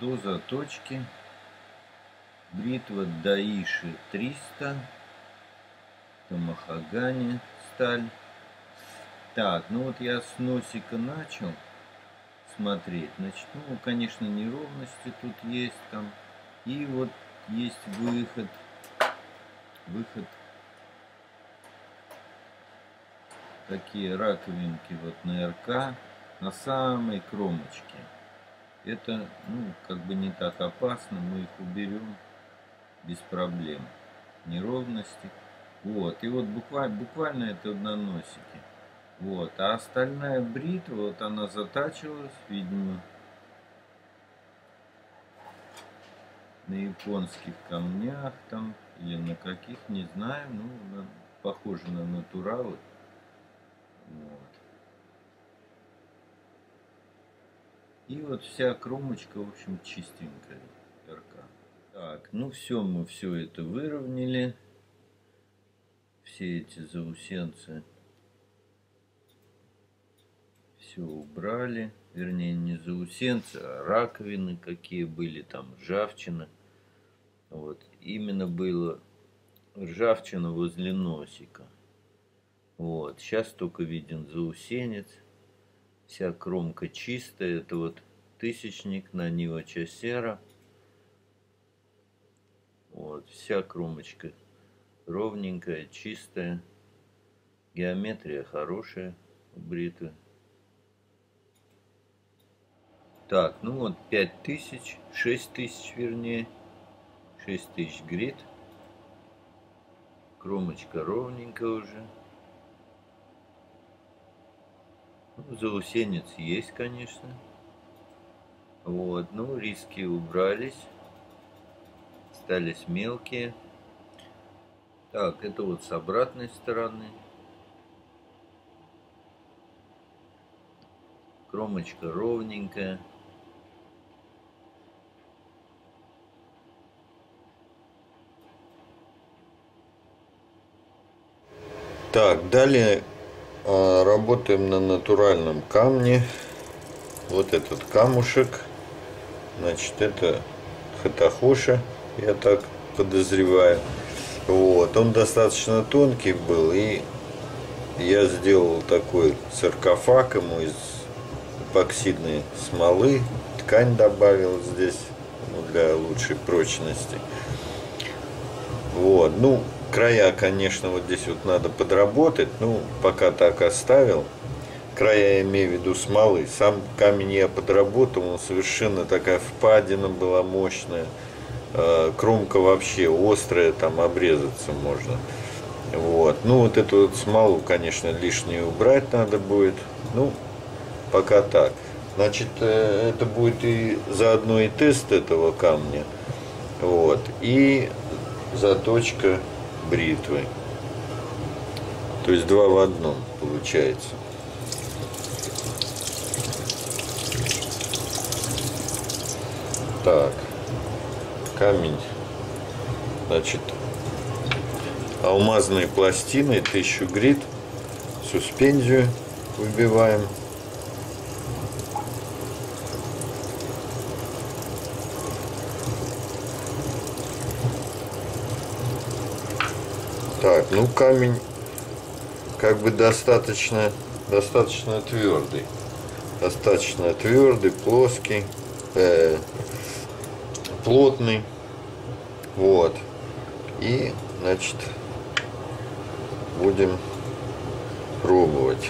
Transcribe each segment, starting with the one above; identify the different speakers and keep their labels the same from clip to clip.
Speaker 1: до заточки. Бритва Даиши 300. Это махагани сталь. Так, ну вот я с носика начал смотреть. Значит, ну, конечно, неровности тут есть там. И вот есть выход. Такие раковинки вот на РК, на самой кромочке. Это, ну, как бы не так опасно, мы их уберем без проблем. Неровности. Вот, и вот буквально это на носике. Вот, а остальная бритва, вот она затачивалась, видимо, на японских камнях там, или на каких, не знаю, ну, похоже на натуралы. Вот. И вот вся кромочка, в общем, чистенькая, РК. Так, ну все, мы все это выровняли. Все эти заусенцы все убрали. Вернее, не заусенцы, а раковины какие были, там ржавчина. Вот, именно было ржавчина возле носика. Вот, сейчас только виден заусенец. Вся кромка чистая. Это вот тысячник на Нива Часера. Вот, вся кромочка ровненькая, чистая. Геометрия хорошая у бритвы. Так, ну вот 5000, 6000 вернее. 6000 грит. Кромочка ровненькая уже. Ну, заусенец есть, конечно. Вот, ну, риски убрались. Остались мелкие. Так, это вот с обратной стороны. Кромочка ровненькая. Так, далее работаем на натуральном камне. Вот этот камушек. Значит, это хатахоша, я так подозреваю. Вот, он достаточно тонкий был, и я сделал такой саркофаг ему из эпоксидной смолы. Ткань добавил здесь, ну, для лучшей прочности. Вот, ну, края, конечно, вот здесь вот надо подработать. Ну, пока так оставил. Края, я имею в виду смолы. Сам камень я подработал, он совершенно такая впадина была мощная. Кромка вообще острая, там обрезаться можно. Вот. Ну, вот эту вот смолу, конечно, лишнюю убрать надо будет. Ну, пока так. Значит, это будет и заодно и тест этого камня. Вот. И заточка бритвы. То есть два в одном получается. Так, камень, значит, алмазные пластины, 1000 грит, суспензию выбиваем. Так, ну камень как бы достаточно твердый. Достаточно твердый, плоский. Плотный. Вот. И, значит, будем пробовать.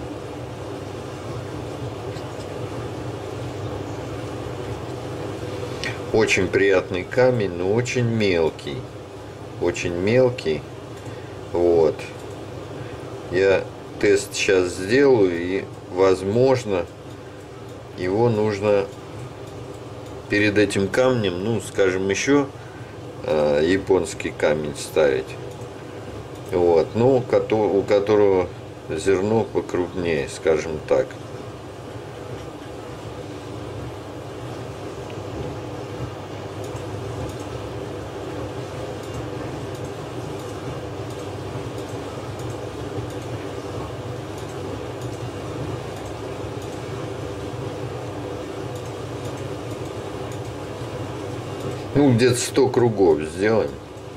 Speaker 1: Очень приятный камень, но очень мелкий. Очень мелкий. Вот. Я тест сейчас сделаю, и, возможно, его нужно перед этим камнем, ну, скажем, еще японский камень ставить. Вот, ну, у которого зерно покрупнее, скажем так. Ну, где-то 100 кругов сделаем.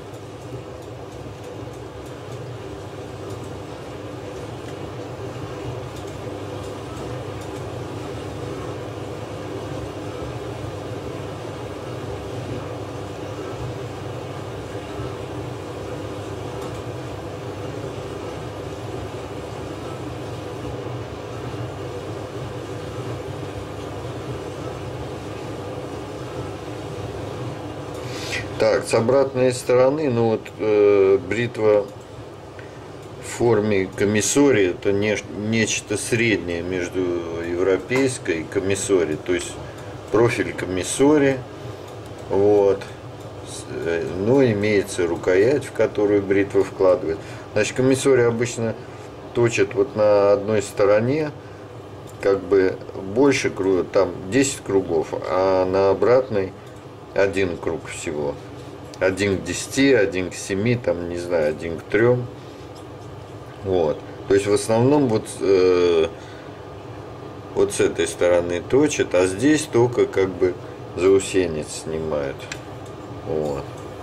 Speaker 1: Так, с обратной стороны, ну вот бритва в форме комиссори, это нечто среднее между европейской и комиссори, то есть профиль комиссори, вот, но имеется рукоять, в которую бритва вкладывает. Значит, комиссори обычно точат вот на одной стороне, как бы больше кругов, там 10 кругов, а на обратной один круг всего. 1 к 10, 1 к 7, там, не знаю, 1 к 3. Вот. То есть в основном вот с этой стороны точат, а здесь только как бы заусенец снимают. Вот.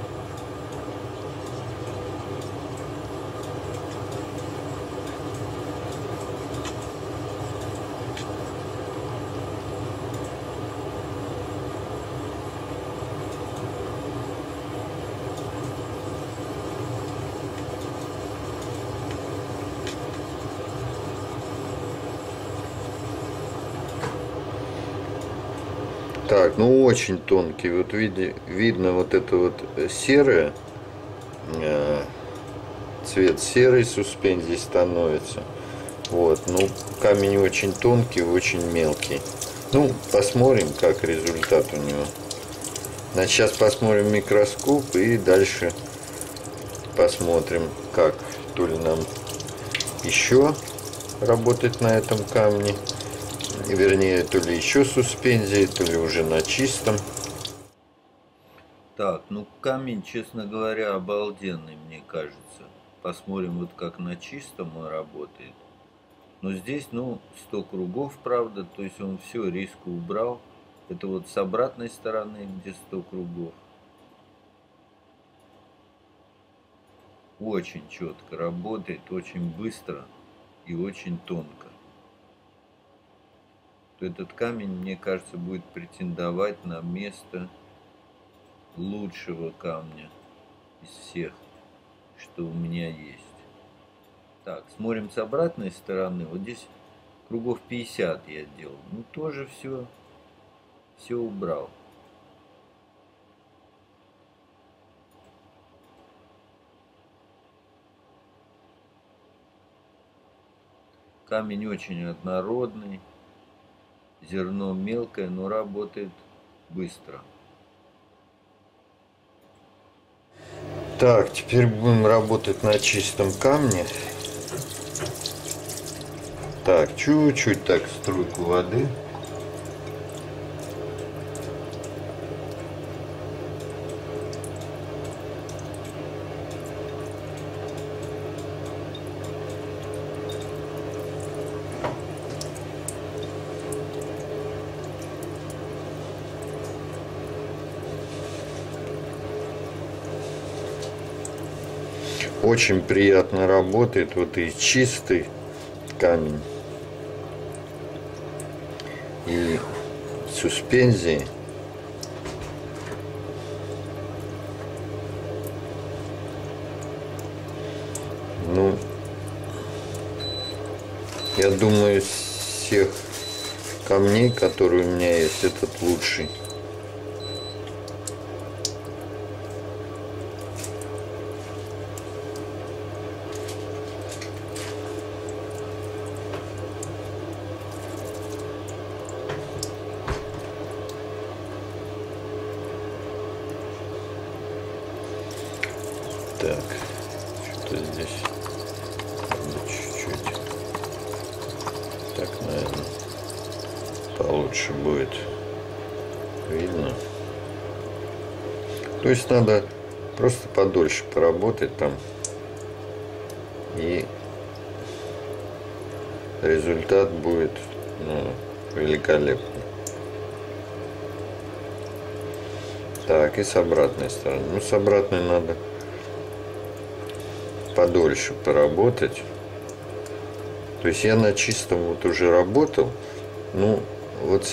Speaker 1: Так, ну очень тонкий. Вот видно вот это вот серое, цвет серый суспензий становится. Вот, ну камень очень тонкий, очень мелкий. Ну, посмотрим, как результат у него. Значит, сейчас посмотрим микроскоп и дальше посмотрим, как, то ли нам еще работать на этом камне. Вернее, то ли еще суспензии, то ли уже на чистом. Так, ну камень, честно говоря, обалденный, мне кажется. Посмотрим, вот как на чистом он работает. Но здесь, ну, 100 кругов, правда, то есть он все риску убрал. Это вот с обратной стороны, где 100 кругов. Очень четко работает, очень быстро и очень тонко. То этот камень, мне кажется, будет претендовать на место лучшего камня из всех, что у меня есть. Так, смотрим с обратной стороны. Вот здесь кругов 50 я делал. Ну, тоже все убрал. Камень очень однородный. Зерно мелкое, но работает быстро. Так, теперь будем работать на чистом камне. Так, чуть-чуть так струйку воды. Очень приятно работает вот и чистый камень, и суспензии. Ну, я думаю, из всех камней, которые у меня есть, этот лучший. Так, что-то здесь надо чуть-чуть. Так, наверное, получше будет видно. То есть надо просто подольше поработать там, и результат будет, ну, великолепный. Так, и с обратной стороны. Ну, с обратной надо подольше поработать. То есть я на чистом вот уже работал. Ну, вот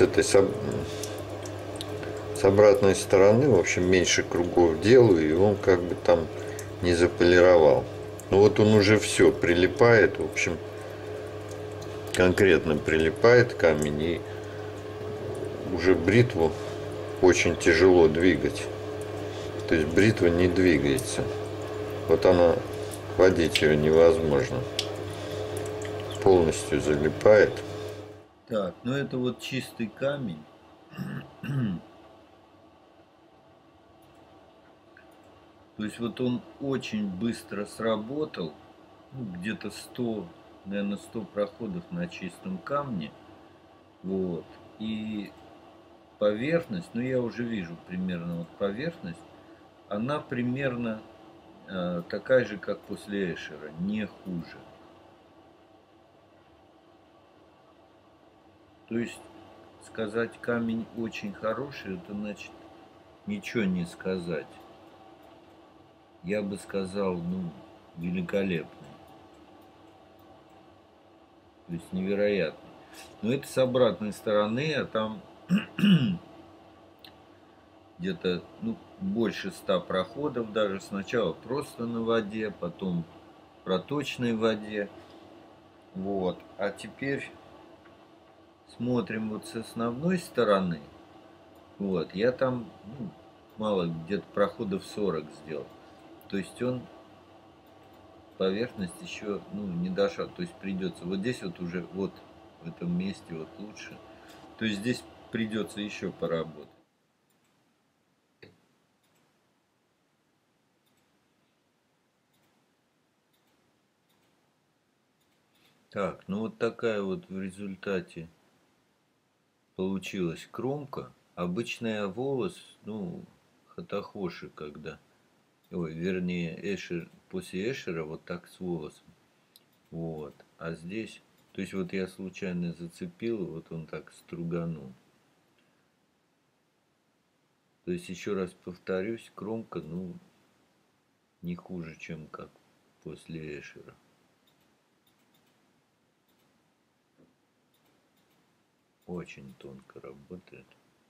Speaker 1: с обратной стороны, в общем, меньше кругов делаю, и он как бы там не заполировал. Ну вот он уже все прилипает, в общем, конкретно прилипает камень, и уже бритву очень тяжело двигать. То есть бритва не двигается. Вот она, водить ее невозможно. Полностью залипает. Так, ну это вот чистый камень. То есть вот он очень быстро сработал, ну, где-то 100, наверное, 100 проходов на чистом камне. Вот. И поверхность, ну я уже вижу примерно вот поверхность, она примерно такая же, как после Эшера, не хуже. То есть сказать камень очень хороший, это значит ничего не сказать. Я бы сказал, ну, великолепный. То есть невероятный. Но это с обратной стороны, а там где-то ну, больше 100 проходов даже. Сначала просто на воде, потом в проточной воде. Вот. А теперь смотрим вот с основной стороны. Вот. Я там ну, мало, где-то проходов 40 сделал. То есть он поверхность еще ну, не дошел. То есть придется вот здесь вот уже вот в этом месте вот лучше. То есть здесь придется еще поработать. Так, ну вот такая вот в результате получилась кромка. Обычная волос, ну, хатахоши, когда, ой, вернее, эшер, после эшера вот так с волосом. Вот, а здесь, то есть вот я случайно зацепил, вот он так струганул. То есть еще раз повторюсь, кромка, ну, не хуже, чем как после эшера. Очень тонко работает.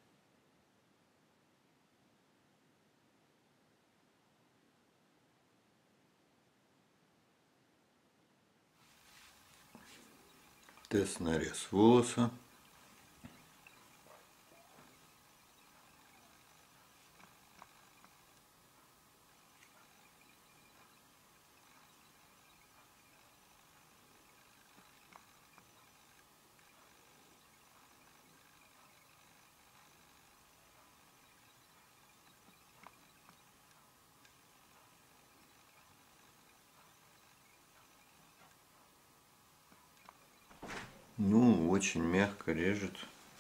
Speaker 1: Тест нарез волоса. Ну, очень мягко режет.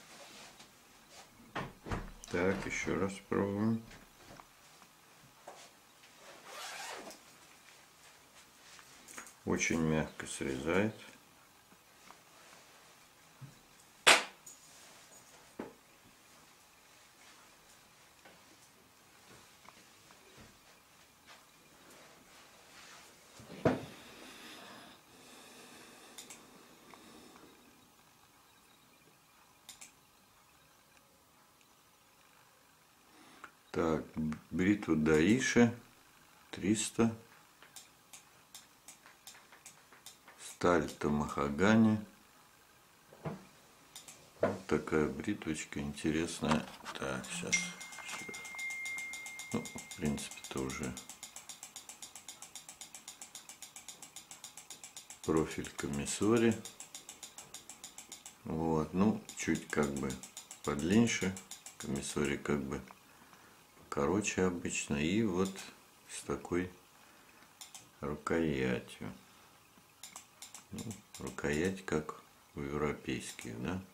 Speaker 1: Так, еще раз пробуем. Очень мягко срезает. Так, бритва Даиши 300. Сталь Тамахагани. Вот такая бритвочка интересная. Так, сейчас. Ну, в принципе, это уже профиль комиссори. Вот, ну, чуть как бы подлиннее. Комиссори как бы короче обычно. И вот с такой рукоятью. Ну, рукоять как у европейских, да.